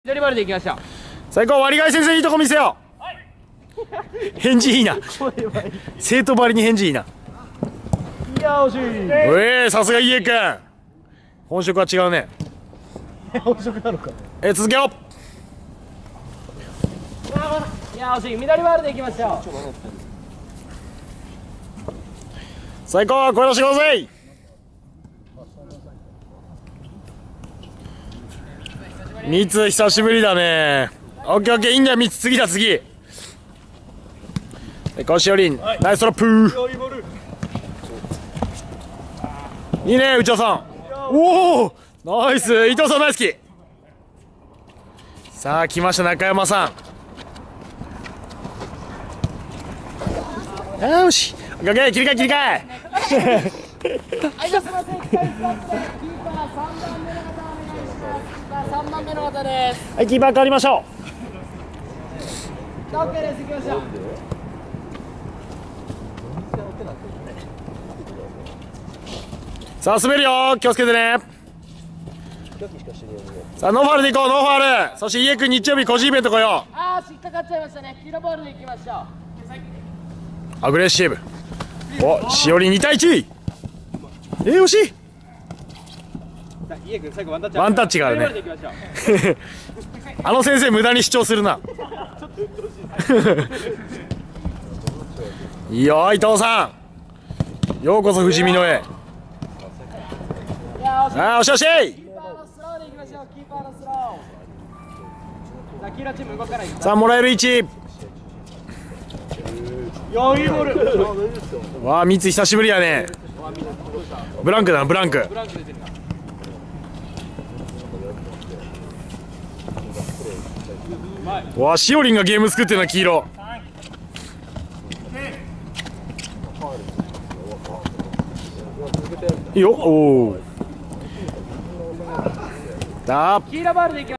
左バルで行きました。 最高、割り替先生いいとこ見せよう、はい、返事いいな生徒ばりに返事いいな。 いや惜しい。 さすが家くん、本職は違うね。 本職なのか。 続けよう。いや惜しい。左バルで行きました。 最高、声出してください。ミツ久しぶりだね。オッケーオッケー、いいんだよミツ、次だ次。最高、しおりん、ナイストラップ。いいね内田さん。おおナイス、伊藤さん大好き。さあ来ました中山さん。よしオッケー、切り替え切り替えはい、すみません。キーパー3番目の方お願いします。3番目の方です。 はい、キーパー変わりましょオッケーです。行きましょう。 さあ滑るよ、気をつけてね。さあノーファウルでいこう、ノーファウル。そして家くん日曜日個人イベント来よう。 あー、引っかかっちゃいましたね。黄色ボールで行きましょう。 アグレッシブ。お、しおり2対1。惜しい。 家くん最後ワンタッチ。 ワンタッチがあるねあの先生無駄に主張するな。いいよ伊藤さん、ようこそ富士見野へ。ああ惜しい惜しい。 キーパーのスローで行きましょう。キーパーのスロー。さあ黄色チーム動かない。 さあもらえる位置。 いいボール。 わあ三つ久しぶりやね。ブランクだなブランク。わあしおりんがゲーム作ってるな黄色。いいよ、おお。だ。 黄色ボールで行きましょう。